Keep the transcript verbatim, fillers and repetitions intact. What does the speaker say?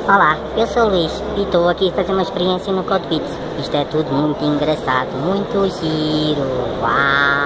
Olá, eu sou o Luís e estou aqui a fazer uma experiência no Codebits. Isto é tudo muito engraçado, muito giro. Uau!